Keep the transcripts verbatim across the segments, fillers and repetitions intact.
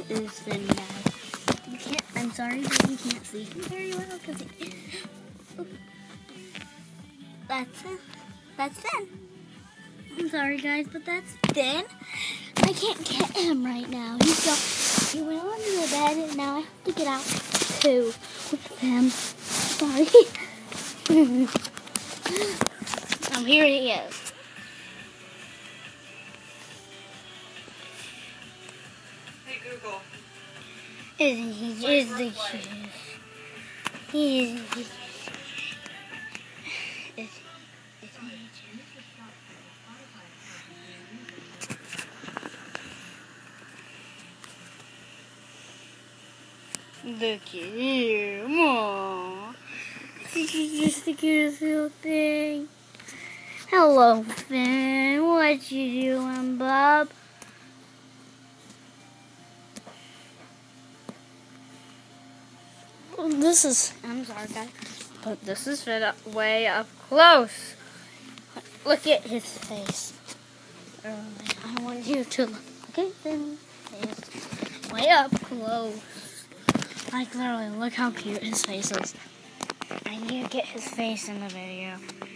is Finn, guys. You can't, I'm sorry, but you can't see him very well because he, that's it. That's Finn. I'm sorry, guys, but that's Finn. I can't get him right now. He's got, he went under the bed, and now I have to get out too with him. Sorry. Um, here he is. Hey Google. Isn't he just the cutest? He is. Isn't he just? Look at you, Aww. This is just the cutest little thing. Hello, Finn. What you doing, Bob? This is, I'm sorry, guys, but this is Finn up, way up close. Look at his face. I want you to look at Finn's face way up close. Like, literally, look how cute his face is. I need to get his face in the video.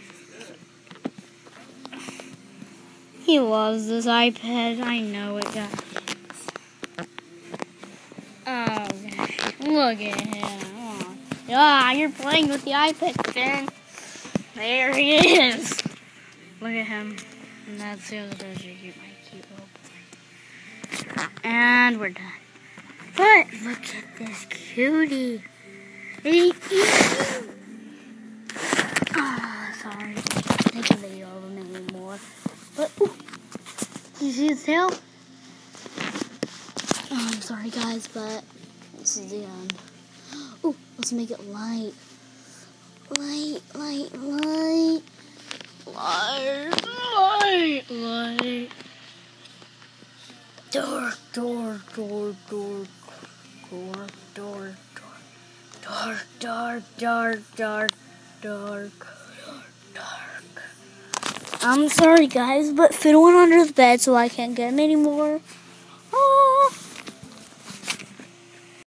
He loves this iPad. I know it, guys. Oh, gosh. Look at him. Oh. Ah, you're playing with the iPad, Finn. There he is. Look at him. And that's the other picture. Cute, my cute little boy. And we're done. But look at this cutie. He's cute. Ah, oh, sorry. Take a video of him anymore. But, ooh, you see his tail? Oh, I'm sorry, guys, but this is the end. Ooh, let's make it light. Light, light, light. Light, light, light. Dark, dark, dark, dark. Dark, dark, dark, dark, dark, dark, dark, dark. I'm sorry, guys, but Finn went under the bed, so I can't get him anymore.